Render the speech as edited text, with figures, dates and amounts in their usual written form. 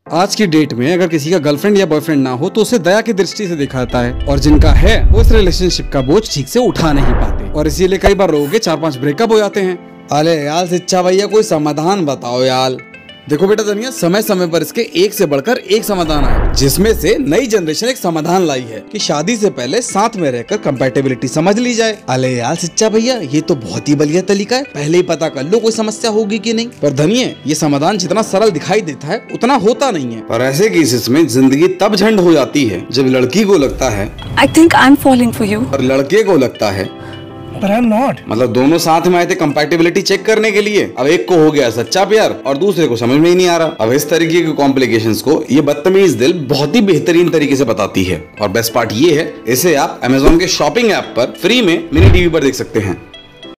आज की डेट में अगर किसी का गर्लफ्रेंड या बॉयफ्रेंड ना हो तो उसे दया की दृष्टि से देखा जाता है, और जिनका है वो इस रिलेशनशिप का बोझ ठीक से उठा नहीं पाते और इसीलिए कई बार लोगों के 4-5 ब्रेकअप हो जाते हैं। अरे यार शिक्षा भैया, कोई समाधान बताओ यार। देखो बेटा धनिया, समय समय पर इसके एक से बढ़कर एक समाधान आए, जिसमें से नई जनरेशन एक समाधान लाई है कि शादी से पहले साथ में रहकर कंपैटिबिलिटी समझ ली जाए। अरे यार शिक्षा भैया, ये तो बहुत ही बढ़िया तरीका है। पहले ही पता कर लो कोई समस्या होगी कि नहीं। पर धनिया, ये समाधान जितना सरल दिखाई देता है उतना होता नहीं है। पर ऐसे केसेस में जिंदगी तब झंड हो जाती है जब लड़की को लगता है I think I'm falling for you. और लड़के को लगता है But I'm not. मतलब दोनों साथ में आए थे कंपैटिबिलिटी चेक करने के लिए। अब एक को हो गया सच्चा प्यार और दूसरे को समझ में ही नहीं आ रहा। अब इस तरीके के कॉम्प्लिकेशंस को ये बदतमीज दिल बहुत ही बेहतरीन तरीके से बताती है। और बेस्ट पार्ट ये है, इसे आप Amazon के शॉपिंग ऐप पर फ्री में मिनी टीवी पर देख सकते हैं।